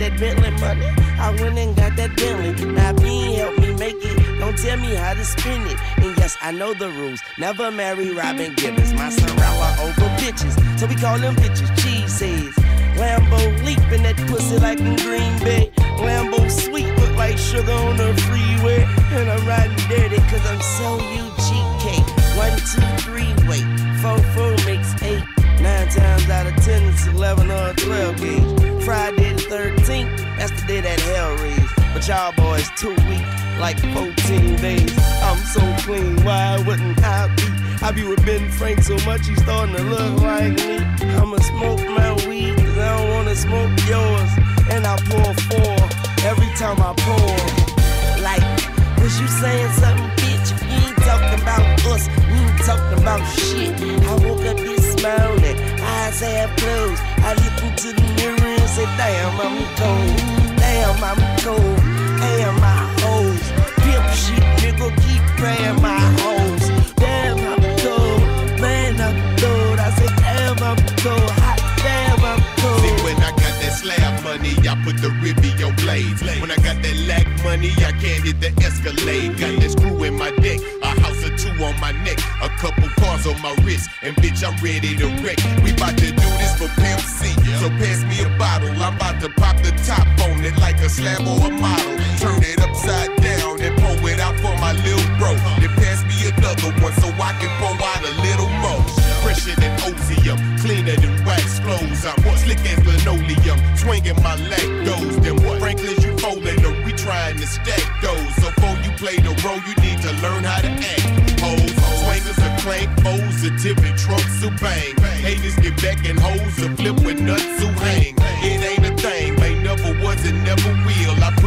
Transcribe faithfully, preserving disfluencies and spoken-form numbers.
that Bentley money, I went and got that Bentley. Now Bean helped me make it, don't tell me how to spend it. And yes, I know the rules, never marry Robin Gibbons. My son Ralph over bitches, so we call them bitches cheese heads. Lambo leap in that pussy like in Green Bay. Lambo sweet, look like sugar on the freeway. And I'm riding dirty cause I'm so U G K. One, two, three, wait, four, four makes eight. Nine times out of ten, it's eleven or twelve gauge. Friday the thirteenth, that's the day that hell raised. But y'all boys too weak, like fourteen days. I'm so clean, why wouldn't I be? I be with Ben Frank so much, he's starting to look like me. I'ma smoke my weed, cause I don't wanna smoke yours. And I pour four, every time I pour. Like, was you saying something, bitch? You ain't talking about us, you ain't talking about shit. I woke up this morning, eyes half closed. I look into the mirror and say, damn, I'm cold. Damn, I'm cold. Damn, my hoes. Pimp shit, nigga, keep praying my hoes. Damn, I'm cold. Man, I'm cold. I say, damn, I'm cold. Hot damn, I'm cold. See, when I got that slab money, I put the rib in your blades. When I got that lack money, I can't hit the Escalade. Got that screw in my neck, a house or two on my neck, a couple cars on my wrist, and bitch, I'm ready to wreck. We bout to do this for Pimp C, so pass me a bottle. I'm about to pop the top on it like a slab or a model. Turn it upside down and pour it out for my little bro. Then pass me another one so I can pour out a little more. Fresher than ozium, cleaner than wax clothes. I'm slick as linoleum, swinging my leg goes. Then Franklin's you folding them, we trying to stack those. So before you play the role, you need to learn how to act. Hoes, swingers a clank, O's a tipping, trunks who bang. Haters get back and hoes a flip with nuts who hang. It ain't a thing, ain't never was and never will. I